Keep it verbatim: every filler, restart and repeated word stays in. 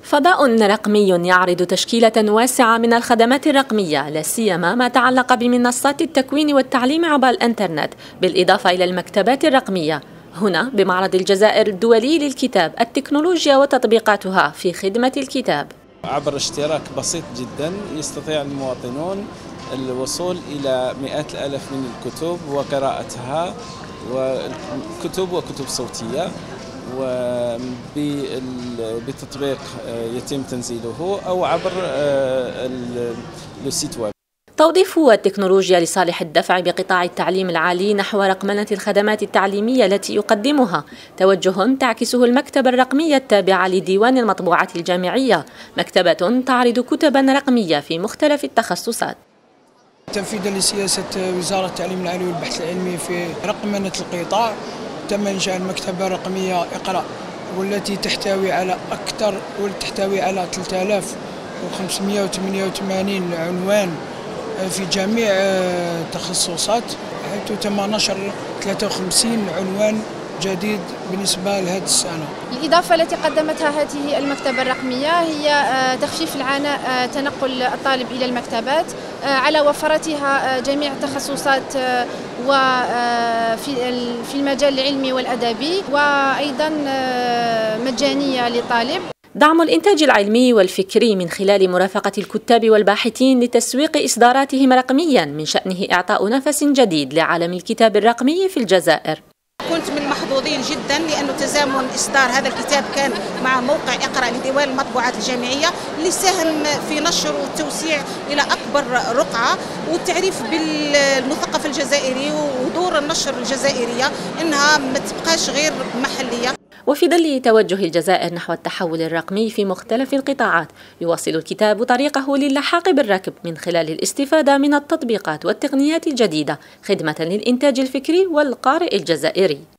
فضاء رقمي يعرض تشكيلة واسعة من الخدمات الرقمية، لا سيما ما تعلق بمنصات التكوين والتعليم عبر الإنترنت، بالإضافة إلى المكتبات الرقمية. هنا بمعرض الجزائر الدولي للكتاب، التكنولوجيا وتطبيقاتها في خدمة الكتاب. عبر اشتراك بسيط جدا يستطيع المواطنون الوصول إلى مئات الآلاف من الكتب وقراءتها، وكتب وكتب صوتية، وبتطبيق يتم تنزيله أو عبر السيت ويب. توظيف التكنولوجيا لصالح الدفع بقطاع التعليم العالي نحو رقمنة الخدمات التعليمية التي يقدمها، توجه تعكسه المكتبة الرقمية التابعة لديوان المطبوعات الجامعية، مكتبة تعرض كتبا رقمية في مختلف التخصصات. تنفيذا لسياسة وزارة التعليم العالي والبحث العلمي في رقمنة القطاع، تم إنشاء المكتبة الرقمية اقرأ، والتي تحتوي على أكثر وتحتوي على ثلاثة آلاف وخمسمئة وثمانية وثمانين عنوان في جميع التخصصات، حيث تم نشر ثلاثة وخمسين عنوان جديد بالنسبة لهذه السنة. الإضافة التي قدمتها هذه المكتبة الرقمية هي تخفيف العناء تنقل الطالب إلى المكتبات على وفرتها جميع التخصصات وفي في المجال العلمي والأدبي، وأيضا مجانية للطالب. دعم الإنتاج العلمي والفكري من خلال مرافقة الكتاب والباحثين لتسويق إصداراتهم رقميا، من شأنه إعطاء نفس جديد لعالم الكتاب الرقمي في الجزائر. كنت من المحظوظين جدا لأنه تزامن إصدار هذا الكتاب كان مع موقع اقرأ لديوان المطبوعات الجامعية، اللي ساهم في نشر والتوسيع إلى أكبر رقعة والتعريف بالمثقف الجزائري ودور النشر الجزائرية إنها ما تبقاش غير محلية. وفي ظل توجه الجزائر نحو التحول الرقمي في مختلف القطاعات، يواصل الكتاب طريقه للحاق بالركب من خلال الاستفادة من التطبيقات والتقنيات الجديدة، خدمة للإنتاج الفكري والقارئ الجزائري.